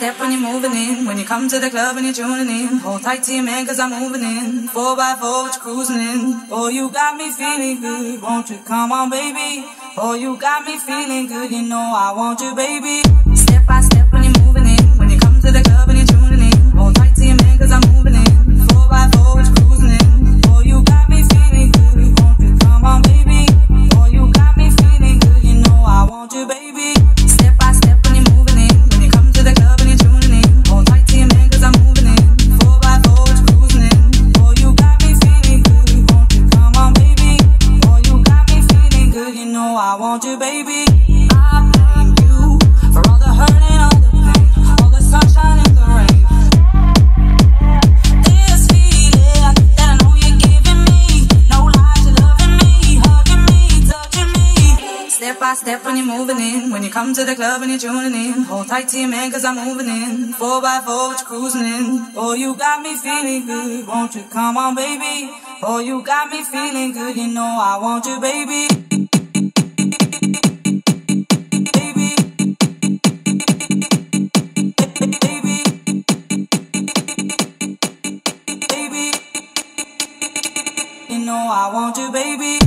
step when you're moving in. When you come to the club and you're tuning in. Hold tight to your man cause I'm moving in. 4x4 what you cruising in. Oh, you got me feeling good. Won't you come on, baby? Oh, you got me feeling good. You know I want you, baby. Step by step when you're moving in. When you come to the club and you're tuning in. Hold tight to your man cause I'm moving in. 4x4 what you cruising in. Oh, you got me feeling good. Won't you come on, baby? Oh, you got me feeling good. You know I want you, baby. Step by step when you're moving in. When you come to the club and you're tuning in. Hold tight to your man cause I'm moving in. 4x4 what you cruising in. Oh, you got me feeling good. Won't you come on, baby? Oh, you got me feeling good. You know I want you, baby. I blame you for all the hurt and all the pain, all the sunshine and the rain. This feeling that I know you're giving me, no lies, you're loving me, hugging me, touching me. Step by step when you're moving in. When you come to the club and you're tuning in. Hold tight to your man cause I'm moving in. 4x4 what you cruising in. Oh, you got me feeling good. Won't you come on, baby? Oh, you got me feeling good. You know I want you, baby. You know I want you, baby.